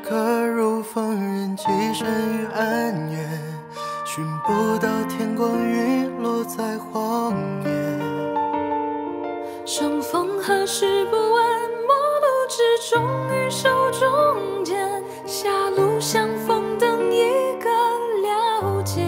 刻如风，人寄身于暗夜，寻不到天光，陨落在荒野。 相逢何时不问，陌路之中与手中剑，狭路相逢等一个了解。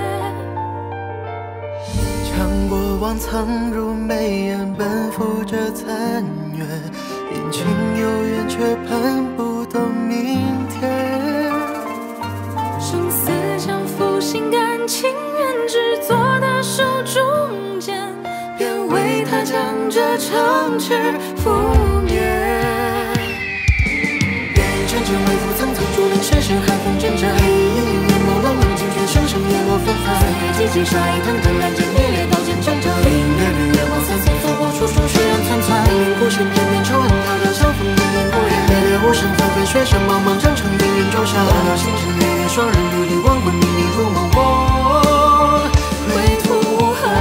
将过往藏入眉眼，奔赴这残月，阴晴有缘却盼不到明天。 生死将负心甘情愿，只做的手中剑，便为他将这长翅覆灭。 烟云阵阵，微风层层，竹林雪深，寒风阵阵。月朦胧冷，惊觉声声叶落纷纷。 寂寂杀意腾腾，蓝剑烈烈，刀剑铮铮。 凌冽的月光散散，烽火处处血染淙淙。孤身翩翩，愁恩迢迢，相逢年年不厌。烈烈无声，纷纷雪山茫茫，征程芸芸周详。星辰烈焰，双人如地，亡魂冥冥如梦，我归途何？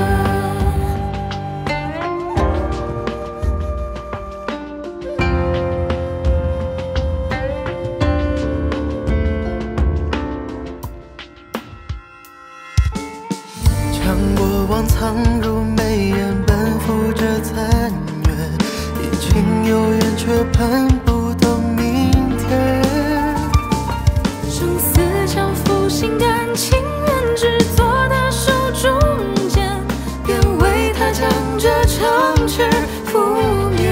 将过往藏入眉眼，奔赴这残月，阴晴有缘却盼不到明天。 生死将负心甘情愿，只做的手中剑，便为他将这长翅覆灭。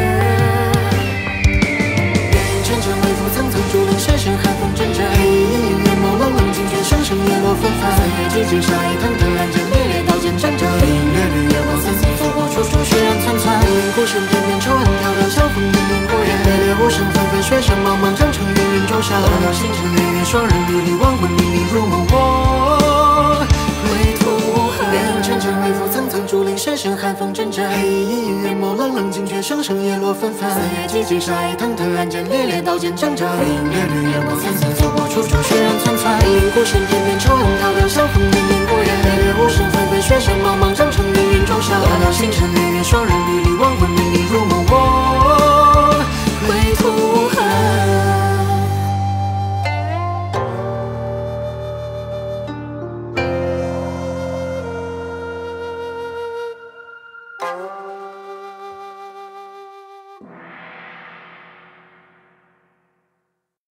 烟云阵阵，微风层层，竹林雪深，寒风阵阵。月朦胧冷，惊觉声声叶落纷纷。寂寂杀意腾腾，蓝剑烈烈，刀剑铮铮。凌冽的月光散散，烽火处处血染淙淙。孤身翩翩，愁恩迢迢，相逢年年不厌。烈烈无声，纷纷雪山茫茫，征程芸芸周详。星辰烈焰，双人如地，亡魂冥冥如梦，我归途何？烟云阵阵，微风层层，竹林雪深，寒风阵阵。月朦胧冷，惊觉声声叶落纷纷。寂寂杀意腾腾，蓝剑烈烈，刀剑铮铮。凌冽的月光散散，烽火处处血染淙淙。孤身翩翩，愁恩迢迢，相逢